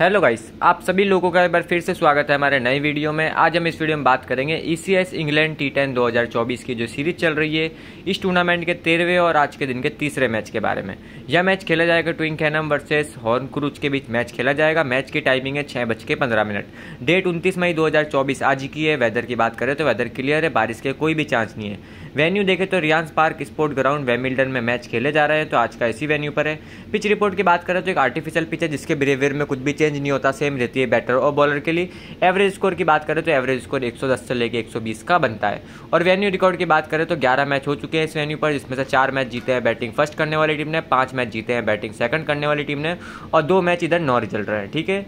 Hello guys, आप सभी लोगों का एक बार फिर से स्वागत है हमारे नए वीडियो में। आज हम इस वीडियो में बात करेंगे ईसीएस इंग्लैंड T10 2024 की जो सीरीज चल रही है, इस टूर्नामेंट के 13वें और आज के दिन के तीसरे मैच के बारे में। यह मैच खेला जाएगा ट्विंकहैम वर्सेस हॉर्नक्रूज के बीच मैच खेला जाएगा। मैच की टाइमिंग है 6:15। डेट 29 मई 2024 आज की है। वेदर की बात करें तो वेदर क्लियर है, बारिश के कोई भी चांस नहीं है। वेन्यू देखें तो रियांस पार्क स्पोर्ट ग्राउंड वेमिल्टन में मैच खेले जा रहे हैं, तो आज का इसी वेन्यू पर है। पिच रिपोर्ट की बात करें तो एक आर्टिफिशियल पिच है जिसके बिहेवियर में कुछ भी चेंज नहीं होता, सेम रहती है बैटर और बॉलर के लिए। एवरेज स्कोर की बात करें तो एवरेज स्कोर 110 से लेकर 120 का बनता है। और वेन्यू रिकॉर्ड की बात करें तो 11 मैच हो चुके हैं इस वेन्यू पर, जिसमें से 4 मैच जीते हैं बैटिंग फर्स्ट करने वाली टीम ने, 5 मैच जीते हैं बैटिंग सेकंड करने वाली टीम ने, और 2 मैच इधर नॉ रिजल्ट रहे हैं। ठीक है,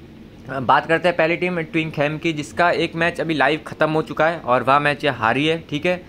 बात करते हैं पहली टीम ट्विंकहैम की, जिसका एक मैच अभी लाइव खत्म हो चुका है और वह मैच हारी है। ठीक है,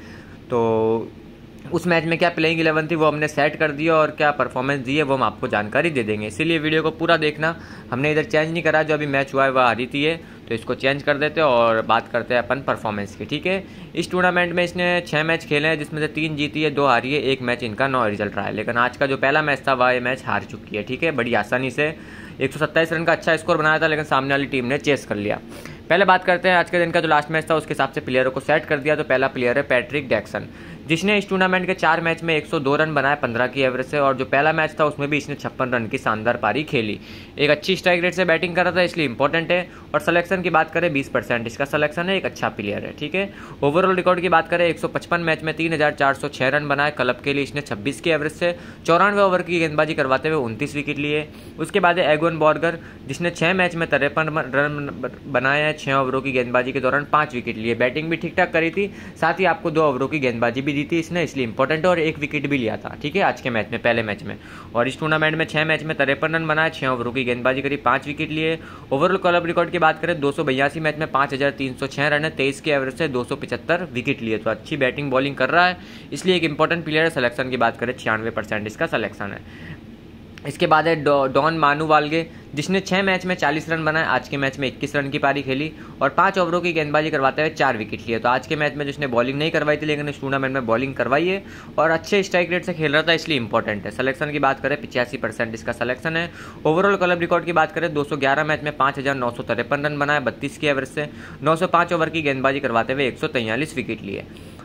तो उस मैच में क्या प्लेइंग 11 थी वो हमने सेट कर दी और क्या परफॉर्मेंस दी है वो हम आपको जानकारी दे देंगे, इसीलिए वीडियो को पूरा देखना। हमने इधर चेंज नहीं करा, जो अभी मैच हुआ है वह हारी थी है, तो इसको चेंज कर देते हैं और बात करते हैं अपन परफॉर्मेंस की। ठीक है, इस टूर्नामेंट में इसने 6 मैच खेले हैं, जिसमें से 3 जीती है, 2 हारी है, 1 मैच इनका नॉ रिजल्ट रहा है। लेकिन आज का जो पहला मैच था वह ये मैच हार चुकी है। ठीक है, बड़ी आसानी से 127 रन का अच्छा स्कोर बनाया था, लेकिन सामने वाली टीम ने चेस कर लिया। पहले बात करते हैं आज के दिन का जो लास्ट मैच था, उसके हिसाब से प्लेयरों को सेट कर दिया। तो पहला प्लेयर है पैट्रिक डैक्सन, जिसने इस टूर्नामेंट के 4 मैच में 102 रन बनाए 15 की एवरेज से, और जो पहला मैच था उसमें भी इसने 56 रन की शानदार पारी खेली। एक अच्छी स्ट्राइक रेट से बैटिंग कर रहा था, इसलिए इंपॉर्टेंट है। और सिलेक्शन की बात करें 20% इसका सिलेक्शन है, एक अच्छा प्लेयर है। ठीक है, ओवरऑल रिकॉर्ड की बात करें 155 मैच में 3406 रन बनाए क्लब के लिए इसने 26 की एवरेज से, 94 ओवर की गेंदबाजी करवाते हुए 29 विकेट लिए। उसके बाद है एगोन बॉर्गर, जिसने 6 मैच में 53 रन बनाए हैं 6 ओवरों की गेंदबाजी के दौरान 5 विकेट लिए। बैटिंग भी ठीक ठाक करी थी, साथ ही आपको 2 ओवरों की गेंदबाजी भी दी थी इसने, इसलिए इंपॉर्टेंट है, और 1 विकेट भी लिया था। ठीक है, आज के मैच में पहले मैच में। और इस टूर्नामेंट में 6 मैच में 53 रन बनाए, 6 ओवरों की गेंदबाजी करी, 5 विकेट लिए। ओवरऑल क्लब रिकॉर्ड की बात करें 282 मैच में 5306 रन है, 23 की एवरेज से 275 विकेट लिए। तो अच्छी बैटिंग बॉलिंग कर रहा है, इसलिए एक इंपॉर्टेंट प्लेयर है। सिलेक्शन की बात करें 96% इसका सिलेक्शन है। इसके बाद है डॉन मानुवाल्गे, जिसने 6 मैच में 40 रन बनाए, आज के मैच में 21 रन की पारी खेली और 5 ओवरों की गेंदबाजी करवाते हुए 4 विकेट लिए। तो आज के मैच में जिसने बॉलिंग नहीं करवाई थी, लेकिन इस टूर्नामेंट में बॉलिंग करवाई है और अच्छे स्ट्राइक रेट से खेल रहा था, इसलिए इंपॉर्टेंट है। सिलेक्शन की बात करें 85% इसका सिलेक्शन है। ओवरऑल क्लब रिकॉर्ड की बात करें 211 मैच में 5953 रन बनाए 32 की एवरेज से, 905 ओवर की गेंदबाजी करवाते हुए 143 विकेट लिए।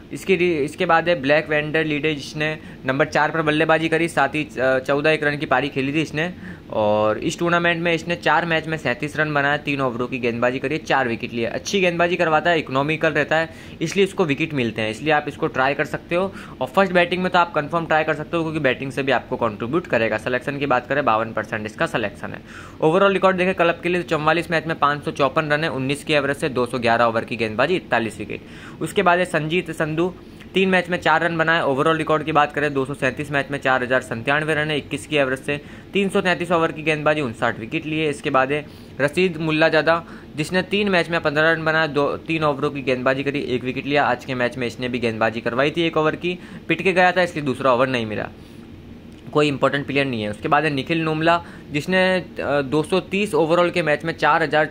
इसके बाद है ब्लैक वेंडर लीडर, जिसने नंबर 4 पर बल्लेबाजी करी, साथ ही 14 रन की पारी खेली थी इसने। और इस टूर्नामेंट में इसने 4 मैच में 37 रन बनाया, 3 ओवरों की गेंदबाजी करी, 4 विकेट लिए। अच्छी गेंदबाजी करवाता है, इकोनॉमिकल रहता है, इसलिए इसको विकेट मिलते हैं, इसलिए आप इसको ट्राई कर सकते हो। और फर्स्ट बैटिंग में तो आप कंफर्म ट्राई कर सकते हो, क्योंकि बैटिंग से भी आपको कंट्रीब्यूट करेगा। सिलेक्शन की बात करें 52% इसका सिलेक्शन है। ओवरऑल रिकॉर्ड देखें क्लब के लिए 44 मैच में 554 रन है, 19 की एवरेज से, 211 ओवर की गेंदबाजी, 41 विकेट। उसके बाद है संजीत संधू, 3 मैच में 4 रन बनाए। ओवरऑल रिकॉर्ड की बात करें 237 मैच में 4097 रन है, 21 की एवरेज से, 333 ओवर की गेंदबाजी, 59 विकेट लिए। इसके बाद है रशीद मुल्लाजादा, जिसने 3 मैच में 15 रन बनाए, 3 ओवरों की गेंदबाजी करी, 1 विकेट लिया। आज के मैच में इसने भी गेंदबाजी करवाई थी 1 ओवर की, पिट के गया था, इसलिए दूसरा ओवर नहीं मिला, कोई इंपॉर्टेंट प्लेयर नहीं है। उसके बाद है निखिल नोमला, जिसने 230 ओवरऑल के मैच में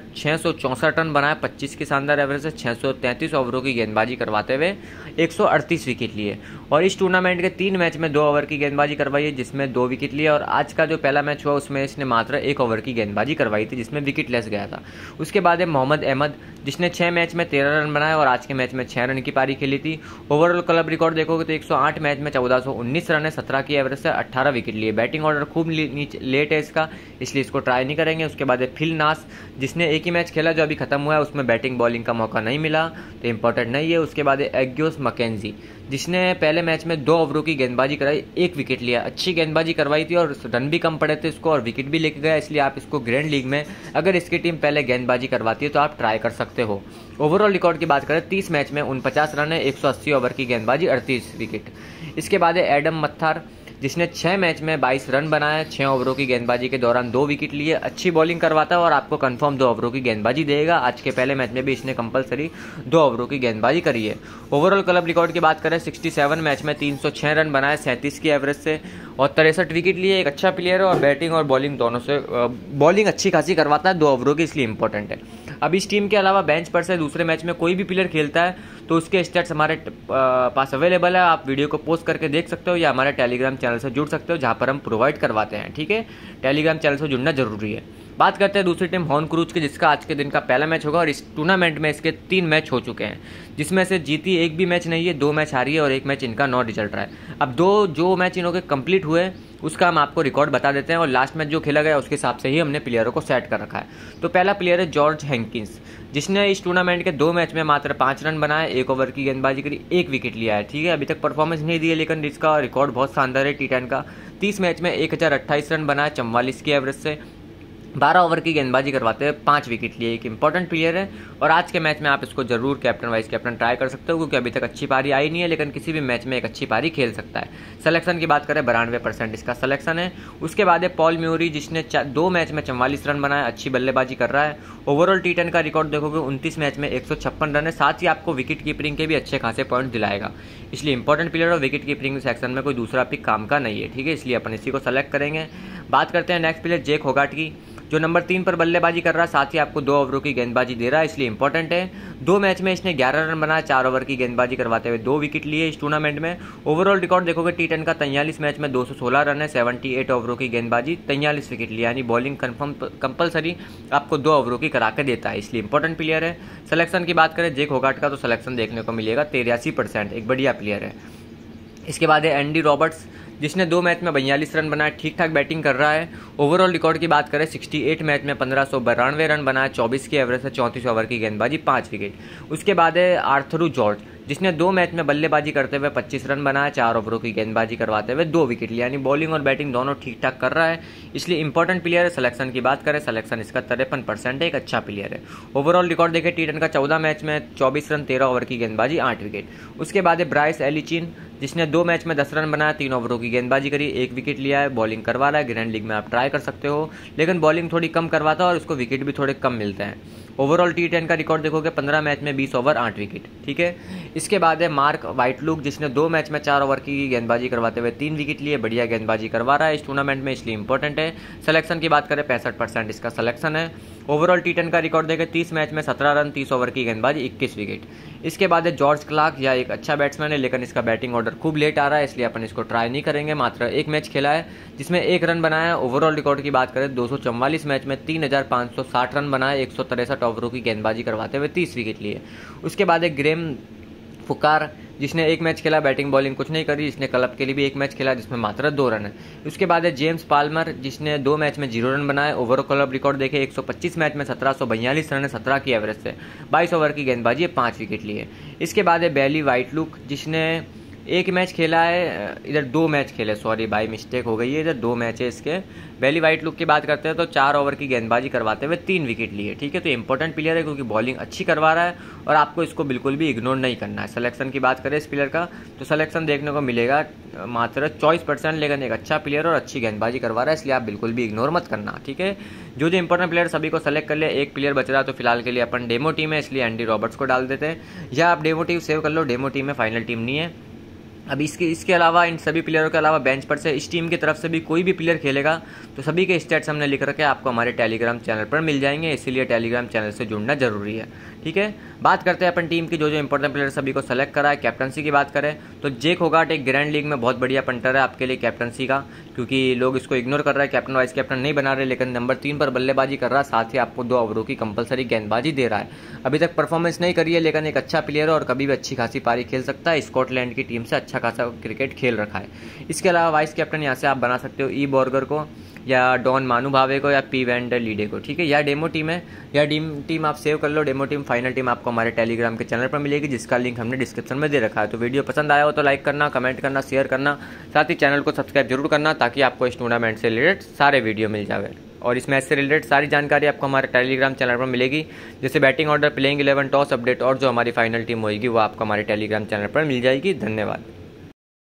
4664 रन बनाए, 25 की शानदार एवरेज से, 633 ओवरों की गेंदबाजी करवाते हुए 138 विकेट लिए। और इस टूर्नामेंट के 3 मैच में 2 ओवर की गेंदबाजी करवाई है, जिसमें 2 विकेट लिए। और आज का जो पहला मैच हुआ उसमें इसने मात्र 1 ओवर की गेंदबाजी करवाई थी, जिसमें विकेट लेस गया था। उसके बाद है मोहम्मद अहमद, जिसने 6 मैच में 13 रन बनाए और आज के मैच में 6 रन की पारी खेली थी। ओवरऑल क्लब रिकॉर्ड देखोगे तो 108 मैच में 1419 रन है, 17 की एवरेज से, 18 विकेट लिए। बैटिंग ऑर्डर खूब लेट है इसका, इसलिए इसको ट्राई नहीं करेंगे। उसके बाद है फिल नास, जिसने एक ही मैच खेला जो अभी खत्म हुआ है, उसमें बैटिंग बॉलिंग का मौका नहीं मिला, तो इंपॉर्टेंट नहीं है। उसके बाद है एग्योस मैकेंजी, जिसने पहले मैच में 2 ओवरों की गेंदबाजी कराई, 1 विकेट लिया। अच्छी गेंदबाजी करवाई थी और रन भी कम पड़े थे इसको और विकेट भी लेके गया, इसलिए आप इसको ग्रैंड लीग में अगर इसकी टीम पहले गेंदबाजी करवाती है तो आप ट्राई कर सकते हो। ओवरऑल रिकॉर्ड की बात करें 30 मैच में 49 रन है, 180 ओवर की गेंदबाजी, 38 विकेट। इसके बाद है एडम मत्थार, जिसने 6 मैच में 22 रन बनाए, 6 ओवरों की गेंदबाजी के दौरान 2 विकेट लिए। अच्छी बॉलिंग करवाता है और आपको कंफर्म 2 ओवरों की गेंदबाजी देगा। आज के पहले मैच में भी इसने कंपलसरी 2 ओवरों की गेंदबाजी करी है। ओवरऑल क्लब रिकॉर्ड की बात करें 67 मैच में 306 रन बनाए, 37 की एवरेज से, और 63 विकेट लिए। एक अच्छा प्लेयर है और बैटिंग और बॉलिंग दोनों से बॉलिंग अच्छी खासी करवाता है, 2 ओवरों की, इसलिए इंपॉर्टेंट है। अब इस टीम के अलावा बेंच पर से दूसरे मैच में कोई भी प्लेयर खेलता है तो उसके स्टेट्स हमारे पास अवेलेबल है, आप वीडियो को पोस्ट करके देख सकते हो या हमारे टेलीग्राम चैनल से जुड़ सकते हो, जहाँ पर हम प्रोवाइड करवाते हैं। ठीक है, टेलीग्राम चैनल से जुड़ना जरूरी है। बात करते हैं दूसरी टीम हॉर्नक्रूज की, जिसका आज के दिन का पहला मैच होगा और इस टूर्नामेंट में इसके 3 मैच हो चुके हैं, जिसमें से जीती एक भी मैच नहीं है, 2 मैच हारी है और 1 मैच इनका नॉट रिजल्ट रहा है। अब जो मैच इनके कंप्लीट हुए उसका हम आपको रिकॉर्ड बता देते हैं और लास्ट मैच जो खेला गया उसके हिसाब से ही हमने प्लेयरों को सेट कर रखा है। तो पहला प्लेयर है जॉर्ज हेंकिंस, जिसने इस टूर्नामेंट के 2 मैच में मात्र 5 रन बनाए, 1 ओवर की गेंदबाजी करी, 1 विकेट लिया है। ठीक है, अभी तक परफॉर्मेंस नहीं दी है लेकिन इसका रिकॉर्ड बहुत शानदार है T10 का। 30 मैच में 1028 रन बनाए 44 की एवरेज से, 12 ओवर की गेंदबाजी करवाते हुए 5 विकेट लिए। एक इंपॉर्टेंट प्लेयर है और आज के मैच में आप इसको जरूर कैप्टन वाइस कैप्टन ट्राई कर सकते हो, क्योंकि अभी तक अच्छी पारी आई नहीं है लेकिन किसी भी मैच में एक अच्छी पारी खेल सकता है। सिलेक्शन की बात करें 92% इसका सिलेक्शन है। उसके बाद है पॉल म्यूरी, जिसने 2 मैच में 44 रन बनाए, अच्छी बल्लेबाजी कर रहा है। ओवरऑल T10 का रिकॉर्ड देखोगे 29 मैच में 156 रन है, साथ ही आपको विकेट कीपिंग के भी अच्छे खासे पॉइंट दिलाएगा। इसलिए इंपॉर्टेंट प्लेयर और विकेट कीपिंग सेक्शन में कोई दूसरा पिक काम का नहीं है। ठीक है, इसलिए अपन इसी को सेलेक्ट करेंगे। बात करते हैं नेक्स्ट प्लेयर जेक होगाट की, जो नंबर 3 पर बल्लेबाजी कर रहा है, साथ ही आपको 2 ओवरों की गेंदबाजी दे रहा है, इसलिए इंपॉर्टेंट है। 2 मैच में इसने 11 रन बनाए, 4 ओवर की गेंदबाजी करवाते हुए 2 विकेट लिए इस टूर्नामेंट में। ओवरऑल रिकॉर्ड देखोगे T10 का 43 मैच में 216 रन है, 78 ओवरों की गेंदबाजी, 43 विकेट लिया, यानी बॉलिंग कंपलसरी आपको 2 ओवरों की करा के देता है, इसलिए इंपॉर्टेंट प्लेयर है। सिलेक्शन की बात करें जेक होगाट का, तो सिलेक्शन देखने को मिलेगा 83%, एक बढ़िया प्लेयर है। इसके बाद है एंडी रॉबर्ट्स, जिसने 2 मैच में 42 रन बनाए, ठीक ठाक बैटिंग कर रहा है। ओवरऑल रिकॉर्ड की बात करें 68 मैच में 1592 रन बनाए, 24 की एवरेज है, 34 ओवर की गेंदबाजी, 5 विकेट। उसके बाद है आर्थरू जॉर्ज, जिसने 2 मैच में बल्लेबाजी करते हुए 25 रन बनाए, 4 ओवरों की गेंदबाजी करवाते हुए 2 विकेट लिया, यानी बॉलिंग और बैटिंग दोनों ठीक ठाक कर रहा है, इसलिए इंपॉर्टेंट प्लेयर है। सिलेक्शन की बात करें, सिलेक्शन इसका 53% है, एक अच्छा प्लेयर है। ओवरऑल रिकॉर्ड देखें T10 का 14 मैच में 24 रन, 13 ओवर की गेंदबाजी, 8 विकेट। उसके बाद है ब्राइस एलिचिन, जिसने 2 मैच में 10 रन बनाया, 3 ओवरों की गेंदबाजी करी, 1 विकेट लिया है, बॉलिंग करवा रहा है। ग्रैंड लीग में आप ट्राई कर सकते हो, लेकिन बॉलिंग थोड़ी कम करवाता है और उसको विकेट भी थोड़े कम मिलते हैं। ओवरऑल T10 का रिकॉर्ड देखोगे 15 मैच में 20 ओवर 8 विकेट। ठीक है, इसके बाद है मार्क वाइटलुक, जिसने 2 मैच में 4 ओवर की गेंदबाजी करवाते हुए 3 विकेट लिए, बढ़िया गेंदबाजी करवा रहा है इस टूर्नामेंट में, इसलिए इंपॉर्टेंट है। सिलेक्शन की बात करें 65% इसका सिलेक्शन है। ओवरऑल T10 का रिकॉर्ड देखें 30 मैच में 17 रन, 30 ओवर की गेंदबाजी, 21 विकेट। इसके बाद है जॉर्ज क्लार्क, यह एक अच्छा बैट्समैन है लेकिन इसका बैटिंग ऑर्डर खूब लेट आ रहा है, इसलिए अपन इसको ट्राई नहीं करेंगे। मात्र 1 मैच खेला है जिसमें 1 रन बनाया है। ओवरऑल रिकॉर्ड की बात करें 244 मैच में 3560 रन बनाए, 163 ओवरों की गेंदबाजी करवाते हुए 30 विकेट लिए। उसके बाद है ग्रेम फुकार, जिसने 1 मैच खेला, बैटिंग बॉलिंग कुछ नहीं करी, इसने क्लब के लिए भी 1 मैच खेला जिसमें मात्र 2 रन है। उसके बाद है जेम्स पाल्मर, जिसने 2 मैच में 0 रन बनाए। ओवरऑल क्लब रिकॉर्ड देखे 125 मैच में 1742 रन है, 17 की एवरेज से, 22 ओवर की गेंदबाजी, 5 विकेट लिए। इसके बाद है बैली वाइटलुक, जिसने 1 मैच खेला है, इधर 2 मैच खेले, सॉरी बाई मिस्टेक हो गई है, इधर 2 मैच है इसके। बैली वाइटलुक की बात करते हैं तो 4 ओवर की गेंदबाजी करवाते हुए 3 विकेट लिए। ठीक है, तो इंपॉर्टेंट प्लेयर है क्योंकि बॉलिंग अच्छी करवा रहा है और आपको इसको बिल्कुल भी इग्नोर नहीं करना है। सिलेक्शन की बात करें इस प्लेयर का, तो सिलेक्शन देखने को मिलेगा मात्र 24%, लेकिन एक अच्छा प्लेयर और अच्छी गेंदबाजी करवा रहा है, इसलिए आप बिल्कुल भी इग्नोर मत करना। ठीक है, जो इंपॉर्टेंट प्लेयर सभी को सेलेक्ट कर लिया, 1 प्लेयर बच रहा है, तो फिलहाल के लिए अपन डेमो टीम है, इसलिए एंडी रॉबर्ट्स को डाल देते हैं, या आप डेमो टीम सेव कर लो, डेमो टीम में फाइनल टीम नहीं है। अब इसके अलावा इन सभी प्लेयरों के अलावा बेंच पर से इस टीम की तरफ से भी कोई भी प्लेयर खेलेगा तो सभी के स्टेट्स हमने लिख रखे हैं, आपको हमारे टेलीग्राम चैनल पर मिल जाएंगे, इसीलिए टेलीग्राम चैनल से जुड़ना जरूरी है। ठीक है, बात करते हैं अपन टीम की जो इंपॉर्टेंट प्लेयर सभी को सेलेक्ट करा है। कैप्टनसी की बात करें तो जेक होगाट एक ग्रैंड लीग में बहुत बढ़िया पंटर है आपके लिए कैप्टनसी का, क्योंकि लोग इसको इग्नोर कर रहे हैं, कैप्टन वाइस कैप्टन नहीं बना रहे, लेकिन नंबर 3 पर बल्लेबाजी कर रहा है, साथ ही आपको 2 ओवरों की कंपलसरी गेंदबाजी दे रहा है। अभी तक परफॉर्मेंस नहीं करी है लेकिन एक अच्छा प्लेयर है और कभी भी अच्छी खासी पारी खेल सकता है। स्कॉटलैंड की टीम से अच्छा खासा क्रिकेट खेल रखा है। इसके अलावा वाइस कैप्टन यहाँ से आप बना सकते हो ई बॉर्गर को, या डॉन मानू भावे को, या पी वैंडर लीडे को। ठीक है, यह डेमो टीम है, यह टीम आप सेव कर लो। डेमो टीम फाइनल टीम आपको हमारे टेलीग्राम के चैनल पर मिलेगी, जिसका लिंक हमने डिस्क्रिप्शन में दे रखा है। तो वीडियो पसंद आया हो तो लाइक करना, कमेंट करना, शेयर करना, साथ ही चैनल को सब्सक्राइब जरूर करना, ताकि आपको इस टूर्नामेंट से रिलेटेड सारे वीडियो मिल जाए और इस मैच से रिलेटेड सारी जानकारी आपको हमारे टेलीग्राम चैनल पर मिलेगी, जैसे batting order, playing 11, toss update और जो हमारी फाइनल टीम होगी वो आपको हमारे टेलीग्राम चैनल पर मिल जाएगी। धन्यवाद।